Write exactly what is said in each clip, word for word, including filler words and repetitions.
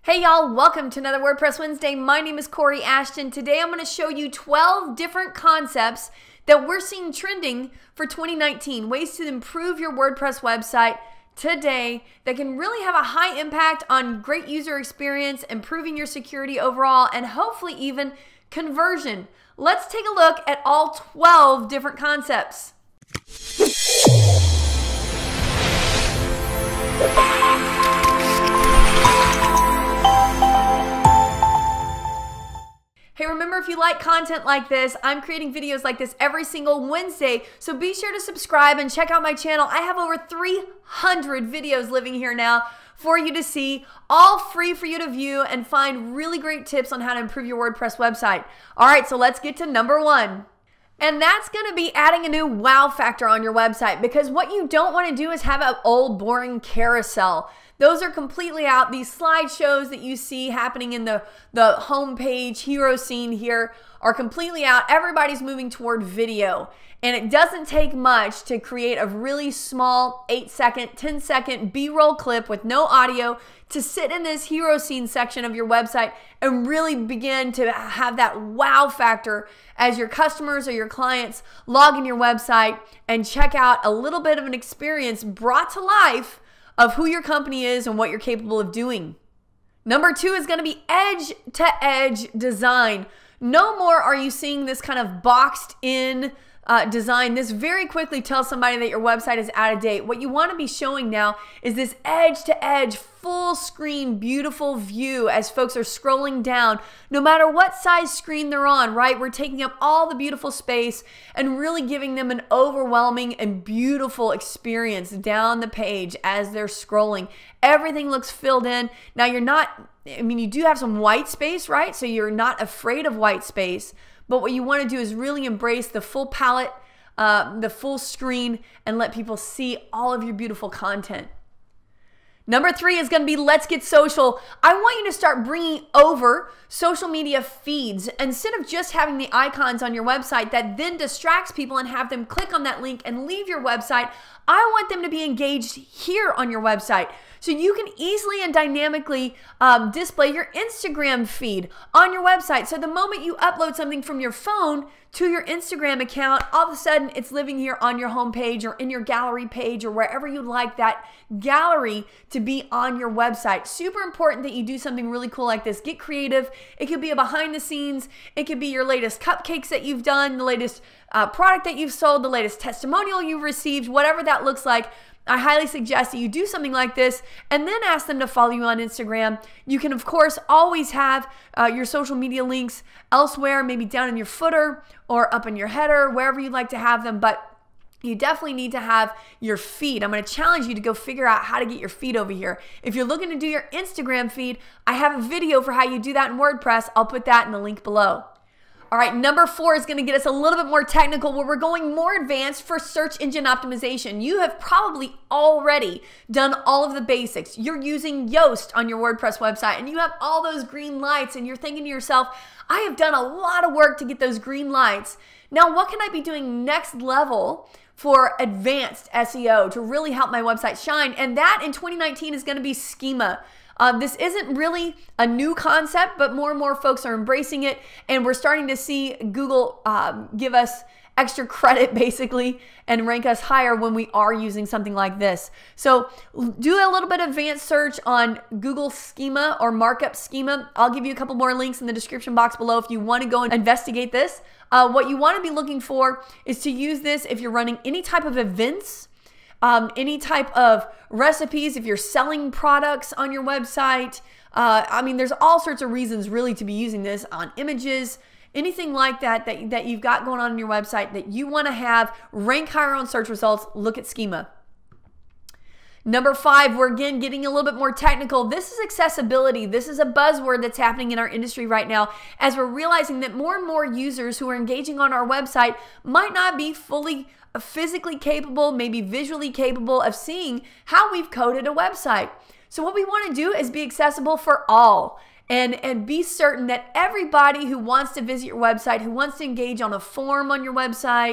Hey y'all, welcome to another WordPress Wednesday. My name is Kori Ashton. Today I'm going to show you twelve different concepts that we're seeing trending for twenty nineteen. Ways to improve your WordPress website today that can really have a high impact on great user experience, improving your security overall, and hopefully even conversion. Let's take a look at all twelve different concepts. Hey, remember, if you like content like this, I'm creating videos like this every single Wednesday, so be sure to subscribe and check out my channel. I have over three hundred videos living here now for you to see, all free for you to view and find really great tips on how to improve your WordPress website. All right, so let's get to number one. And that's going to be adding a new wow factor on your website, because what you don't want to do is have an old boring carousel. Those are completely out. These slideshows that you see happening in the, the homepage hero scene here are completely out. Everybody's moving toward video. And it doesn't take much to create a really small eight second, ten second B-roll clip with no audio to sit in this hero scene section of your website and really begin to have that wow factor as your customers or your clients log in your website and check out a little bit of an experience brought to life of who your company is and what you're capable of doing. Number two is going to be edge to edge design. No more are you seeing this kind of boxed in uh, design. This very quickly tells somebody that your website is out of date. What you want to be showing now is this edge to edge, full screen, beautiful view as folks are scrolling down, no matter what size screen they're on, right? We're taking up all the beautiful space and really giving them an overwhelming and beautiful experience down the page as they're scrolling. Everything looks filled in. Now you're not, I mean, you do have some white space, right? So you're not afraid of white space, but what you want to do is really embrace the full palette, uh, the full screen, and let people see all of your beautiful content. Number three is going to be let's get social. I want you to start bringing over social media feeds instead of just having the icons on your website that then distracts people and have them click on that link and leave your website. I want them to be engaged here on your website. So you can easily and dynamically um, display your Instagram feed on your website. So the moment you upload something from your phone to your Instagram account, all of a sudden it's living here on your homepage or in your gallery page or wherever you'd like that gallery to be on your website. Super important that you do something really cool like this. Get creative. It could be a behind the scenes. It could be your latest cupcakes that you've done, the latest uh, product that you've sold, the latest testimonial you've received, whatever that looks like. I highly suggest that you do something like this and then ask them to follow you on Instagram. You can, of course, always have uh, your social media links elsewhere, maybe down in your footer or up in your header, wherever you'd like to have them, but you definitely need to have your feed. I'm going to challenge you to go figure out how to get your feed over here. If you're looking to do your Instagram feed, I have a video for how you do that in WordPress. I'll put that in the link below. All right, number four is going to get us a little bit more technical where we're going more advanced for search engine optimization. You have probably already done all of the basics. You're using Yoast on your WordPress website and you have all those green lights and you're thinking to yourself, I have done a lot of work to get those green lights. Now, what can I be doing next level for advanced S E O to really help my website shine? And that in twenty nineteen is going to be schema. Um, this isn't really a new concept, but more and more folks are embracing it, and we're starting to see Google um, give us extra credit basically and rank us higher when we are using something like this. So do a little bit of advanced search on Google schema or markup schema. I'll give you a couple more links in the description box below if you want to go and investigate this. Uh, what you want to be looking for is to use this if you're running any type of events, Um, any type of recipes, if you're selling products on your website. Uh, I mean, there's all sorts of reasons really to be using this on images, anything like that, that, that you've got going on in your website that you want to have rank higher on search results. Look at schema. Number five, we're again getting a little bit more technical. This is accessibility. This is a buzzword that's happening in our industry right now as we're realizing that more and more users who are engaging on our website might not be fully physically capable, maybe visually capable of seeing how we've coded a website. So what we want to do is be accessible for all and, and be certain that everybody who wants to visit your website, who wants to engage on a form on your website,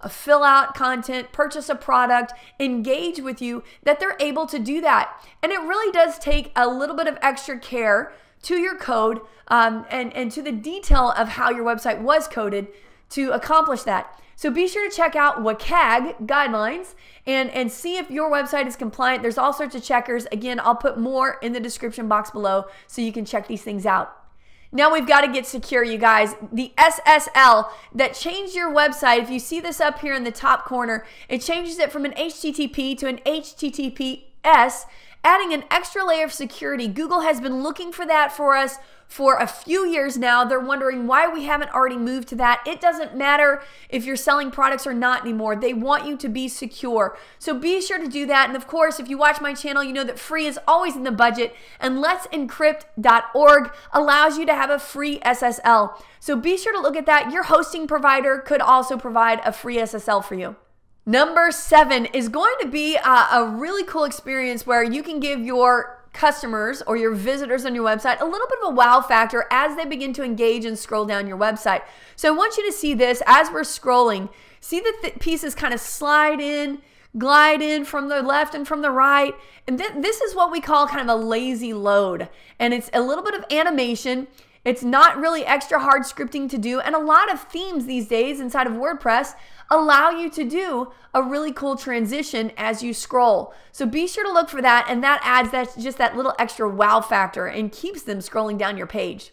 uh, fill out content, purchase a product, engage with you, that they're able to do that. And it really does take a little bit of extra care to your code um, and, and to the detail of how your website was coded to accomplish that. So be sure to check out W C A G guidelines and, and see if your website is compliant. There's all sorts of checkers. Again, I'll put more in the description box below so you can check these things out. Now we've got to get secure, you guys. The S S L that changed your website, if you see this up here in the top corner, it changes it from an H T T P to an H T T P S, adding an extra layer of security. Google has been looking for that for us for a few years now. They're wondering why we haven't already moved to that. It doesn't matter if you're selling products or not anymore. They want you to be secure. So be sure to do that. And of course, if you watch my channel, you know that free is always in the budget, and let's encrypt dot org allows you to have a free S S L. So be sure to look at that. Your hosting provider could also provide a free S S L for you. Number seven is going to be a, a really cool experience where you can give your customers or your visitors on your website a little bit of a wow factor as they begin to engage and scroll down your website. So I want you to see this as we're scrolling. See the th pieces kind of slide in, glide in from the left and from the right. And th this is what we call kind of a lazy load. And it's a little bit of animation. It's not really extra hard scripting to do. And a lot of themes these days inside of WordPress allow you to do a really cool transition as you scroll. So be sure to look for that, and that adds that just that little extra wow factor and keeps them scrolling down your page.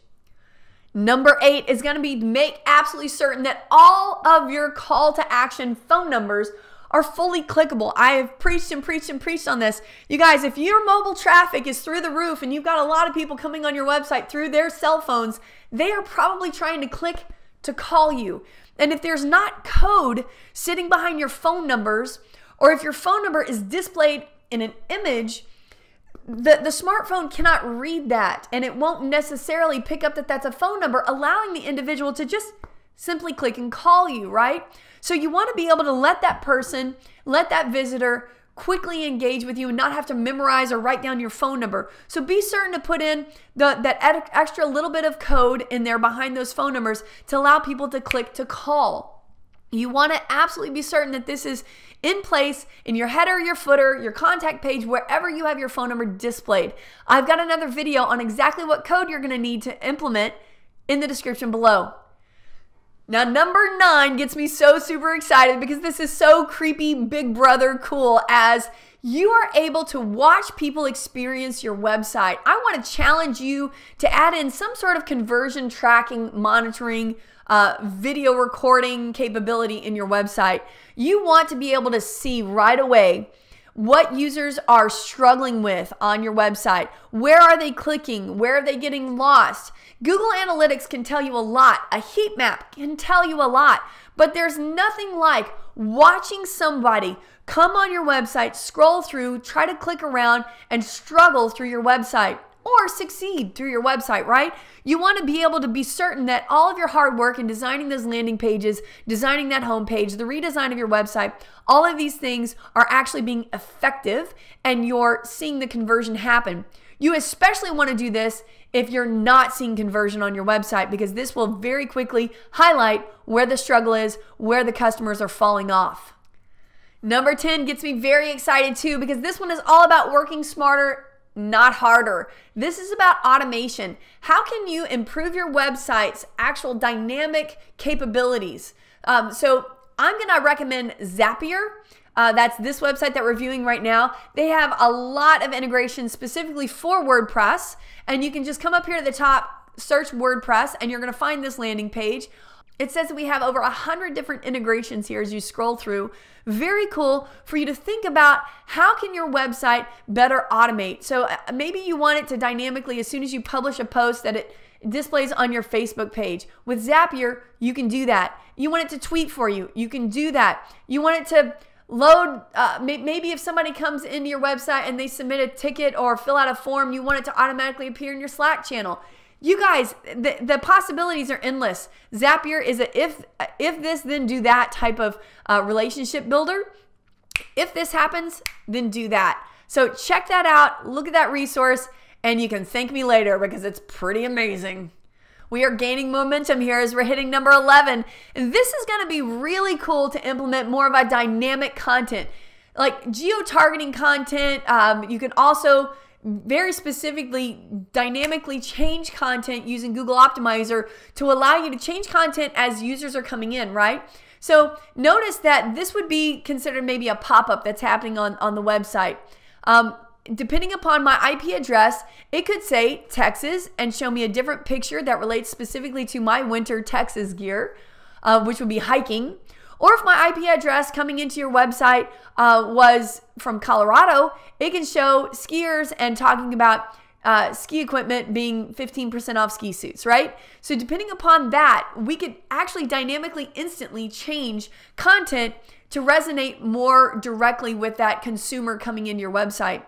Number eight is going to be make absolutely certain that all of your call to action phone numbers are fully clickable. I have preached and preached and preached on this. You guys, if your mobile traffic is through the roof and you've got a lot of people coming on your website through their cell phones, they are probably trying to click to call you. And if there's not code sitting behind your phone numbers, or if your phone number is displayed in an image, the, the smartphone cannot read that, and it won't necessarily pick up that that's a phone number, allowing the individual to just simply click and call you, right? So you want to be able to let that person, let that visitor quickly engage with you and not have to memorize or write down your phone number. So be certain to put in the, that extra little bit of code in there behind those phone numbers to allow people to click to call. You want to absolutely be certain that this is in place in your header, your footer, your contact page, wherever you have your phone number displayed. I've got another video on exactly what code you're going to need to implement in the description below. Now, number nine gets me so super excited because this is so creepy, big brother cool, as you are able to watch people experience your website. I want to challenge you to add in some sort of conversion tracking, monitoring, uh, video recording capability in your website. You want to be able to see right away what users are struggling with on your website. Where are they clicking? Where are they getting lost? Google Analytics can tell you a lot. A heat map can tell you a lot. But there's nothing like watching somebody come on your website, scroll through, try to click around, and struggle through your website, or succeed through your website, right? You want to be able to be certain that all of your hard work in designing those landing pages, designing that homepage, the redesign of your website, all of these things are actually being effective and you're seeing the conversion happen. You especially want to do this if you're not seeing conversion on your website, because this will very quickly highlight where the struggle is, where the customers are falling off. Number ten gets me very excited too, because this one is all about working smarter, not harder. This is about automation. How can you improve your website's actual dynamic capabilities? Um, so I'm going to recommend Zapier. Uh, that's this website that we're viewing right now. They have a lot of integrations specifically for WordPress, and you can just come up here to the top, search WordPress, and you're going to find this landing page. It says that we have over a hundred different integrations here as you scroll through. Very cool for you to think about how can your website better automate. So maybe you want it to dynamically, as soon as you publish a post, that it displays on your Facebook page. With Zapier, you can do that. You want it to tweet for you, you can do that. You want it to load, uh, maybe if somebody comes into your website and they submit a ticket or fill out a form, you want it to automatically appear in your Slack channel. You guys, the, the possibilities are endless. Zapier is a if, if this, then do that type of uh, relationship builder. If this happens, then do that. So check that out, look at that resource, and you can thank me later because it's pretty amazing. We are gaining momentum here as we're hitting number eleven. And this is going to be really cool to implement more of a dynamic content. Like geo-targeting content, um, you can also very specifically dynamically change content using Google Optimizer to allow you to change content as users are coming in, right? So notice that this would be considered maybe a pop-up that's happening on, on the website. Um, depending upon my I P address, it could say Texas and show me a different picture that relates specifically to my winter Texas gear, uh, which would be hiking. Or if my I P address coming into your website uh, was from Colorado, it can show skiers and talking about uh, ski equipment being fifteen percent off ski suits, right? So depending upon that, we could actually dynamically, instantly change content to resonate more directly with that consumer coming into your website.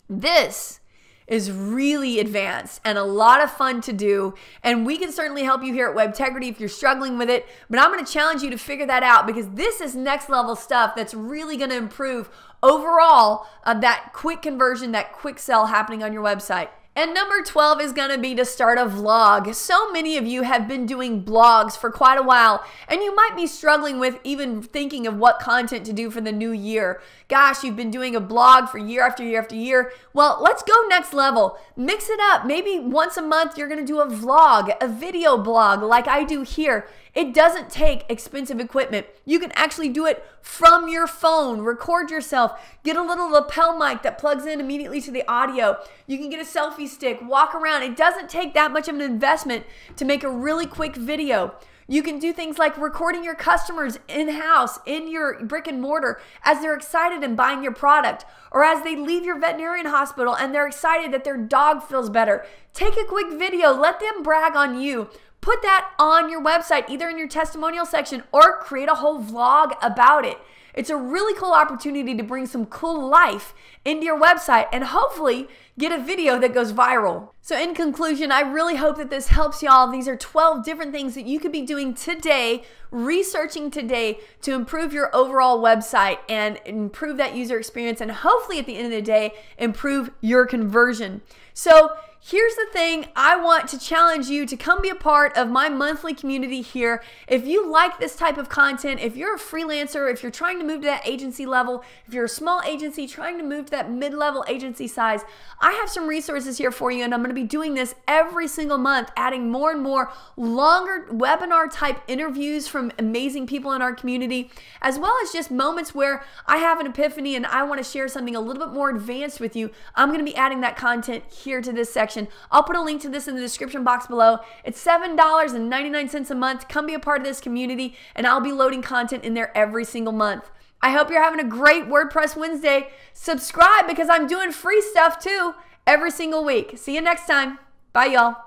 This is really advanced and a lot of fun to do, and we can certainly help you here at WebTegrity if you're struggling with it, but I'm going to challenge you to figure that out because this is next level stuff that's really going to improve overall uh, that quick conversion, that quick sell happening on your website. And number twelve is going to be to start a vlog. So many of you have been doing blogs for quite a while, and you might be struggling with even thinking of what content to do for the new year. Gosh, you've been doing a blog for year after year after year. Well, let's go next level. Mix it up. Maybe once a month you're going to do a vlog, a video blog like I do here. It doesn't take expensive equipment. You can actually do it from your phone, record yourself, get a little lapel mic that plugs in immediately to the audio. You can get a selfie stick, walk around. It doesn't take that much of an investment to make a really quick video. You can do things like recording your customers in-house, in your brick and mortar, as they're excited and buying your product, or as they leave your veterinarian hospital and they're excited that their dog feels better. Take a quick video, let them brag on you. Put that on your website, either in your testimonial section or create a whole vlog about it. It's a really cool opportunity to bring some cool life into your website and hopefully get a video that goes viral. So in conclusion, I really hope that this helps y'all. These are twelve different things that you could be doing today, researching today to improve your overall website and improve that user experience and hopefully at the end of the day, improve your conversion. So here's the thing, I want to challenge you to come be a part of my monthly community here. If you like this type of content, if you're a freelancer, if you're trying to move to that agency level, if you're a small agency trying to move to that mid-level agency size, I have some resources here for you, and I'm going to be doing this every single month, adding more and more longer webinar type interviews from amazing people in our community, as well as just moments where I have an epiphany and I want to share something a little bit more advanced with you. I'm going to be adding that content here to this section. I'll put a link to this in the description box below. It's seven dollars and ninety-nine cents a month. Come be a part of this community, and I'll be loading content in there every single month. I hope you're having a great WordPress Wednesday. Subscribe because I'm doing free stuff too every single week. See you next time. Bye, y'all.